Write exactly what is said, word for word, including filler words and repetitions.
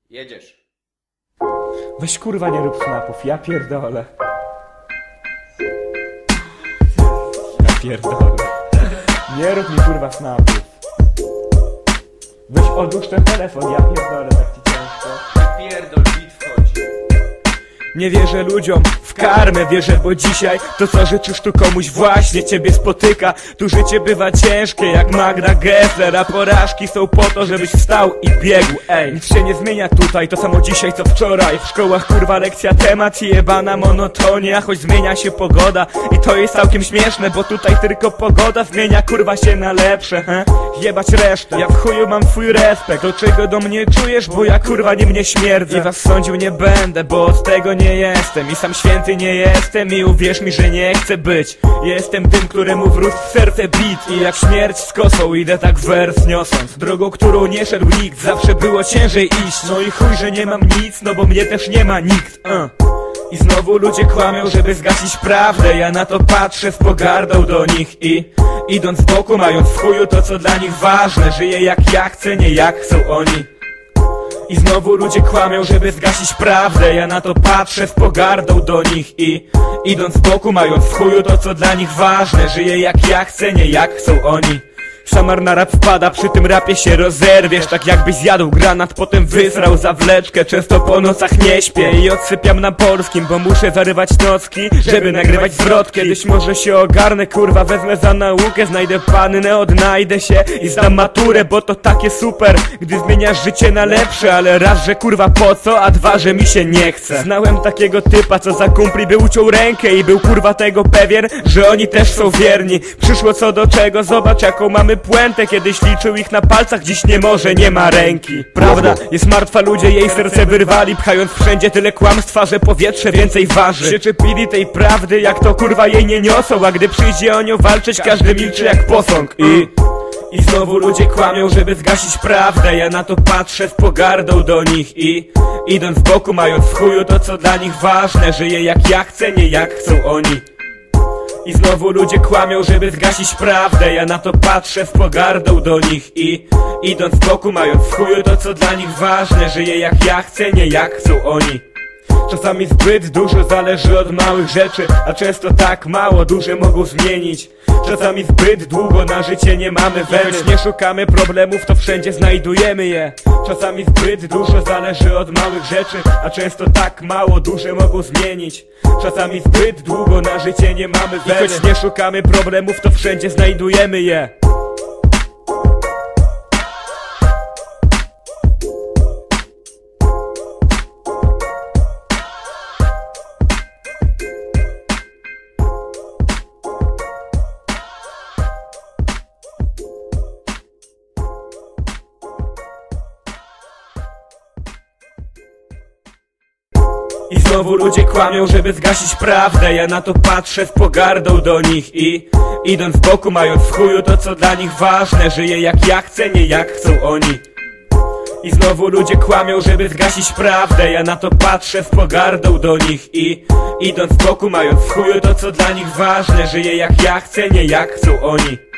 Jedziesz. Weź kurwa nie rób snapów, ja pierdolę. Ja pierdolę. Nie rób mi kurwa snapów. Weź odłóż ten telefon, ja pierdolę, tak ci ciężko. Pierdol, bit wchodzi. Nie wierzę ludziom w karmę, wierzę, bo dzisiaj to co życzysz tu komuś właśnie ciebie spotyka. Tu życie bywa ciężkie jak Magda Gessler, a porażki są po to, żebyś wstał i biegł. Ej, nic się nie zmienia tutaj, to samo dzisiaj co wczoraj. W szkołach kurwa lekcja temat i jebana monotonia, choć zmienia się pogoda i to jest całkiem śmieszne, bo tutaj tylko pogoda zmienia kurwa się na lepsze, he? Jebać resztę, ja w chuju mam twój respekt. Do czego do mnie czujesz, bo ja kurwa nie mnie śmierdzę. I was sądził nie będę, bo od tego nie jestem i sam święty nie jestem i uwierz mi, że nie chcę być. Jestem tym, któremu wrósł w serce beat i jak śmierć z kosą idę tak wers niosąc drogą, którą nie szedł nikt, zawsze było ciężej iść. No i chuj, że nie mam nic, no bo mnie też nie ma nikt, uh. I znowu ludzie kłamią, żeby zgasić prawdę. Ja na to patrzę z pogardą do nich i idąc z boku, mając w chuju to co dla nich ważne. Żyję jak ja chcę, nie jak chcą oni. I znowu ludzie kłamią, żeby zgasić prawdę. Ja na to patrzę z pogardą do nich i idąc z boku, mając w chuju to co dla nich ważne. Żyję jak ja chcę, nie jak chcą oni. Samar na rap wpada, przy tym rapie się rozerwiesz. Tak jakbyś zjadł granat, potem wysrał zawleczkę. Często po nocach nie śpię i odsypiam na polskim, bo muszę zarywać nocki, żeby nagrywać zwrot. Kiedyś może się ogarnę, kurwa, wezmę za naukę. Znajdę pannę, odnajdę się i zdam maturę, bo to takie super, gdy zmieniasz życie na lepsze. Ale raz, że kurwa po co, a dwa, że mi się nie chce. Znałem takiego typa, co za kumpli by uciął rękę i był kurwa tego pewien, że oni też są wierni. Przyszło co do czego, zobacz jaką mamy puentę. Kiedyś liczył ich na palcach, dziś nie może, nie ma ręki. Prawda jest martwa, ludzie jej serce wyrwali, pchając wszędzie tyle kłamstwa, że powietrze więcej waży. Się czepili tej prawdy, jak to kurwa jej nie niosą, a gdy przyjdzie o nią walczyć, każdy milczy jak posąg. I I znowu ludzie kłamią, żeby zgasić prawdę. Ja na to patrzę z pogardą do nich i idąc z boku, mając w chuju to co dla nich ważne. Żyję jak ja chcę, nie jak chcą oni. I znowu ludzie kłamią, żeby zgasić prawdę. Ja na to patrzę z pogardą do nich i idąc z boku, mając w chuju to co dla nich ważne. Żyję jak ja chcę, nie jak chcą oni. Czasami zbyt dużo zależy od małych rzeczy, a często tak mało duże mogą zmienić. Czasami zbyt długo na życie nie mamy weny. Nie szukamy problemów, to wszędzie znajdujemy je. Czasami zbyt dużo zależy od małych rzeczy, a często tak mało duże mogą zmienić. Czasami zbyt długo na życie nie mamy weny. I choć nie szukamy problemów, to wszędzie znajdujemy je. I znowu ludzie kłamią, żeby zgasić prawdę. Ja na to patrzę z pogardą do nich i idąc z boku, mając w chuju to co dla nich ważne. Żyję jak ja chcę, nie jak chcą oni. I znowu ludzie kłamią, żeby zgasić prawdę. Ja na to patrzę z pogardą do nich i idąc z boku, mając w chuju to co dla nich ważne. Żyję jak ja chcę, nie jak chcą oni.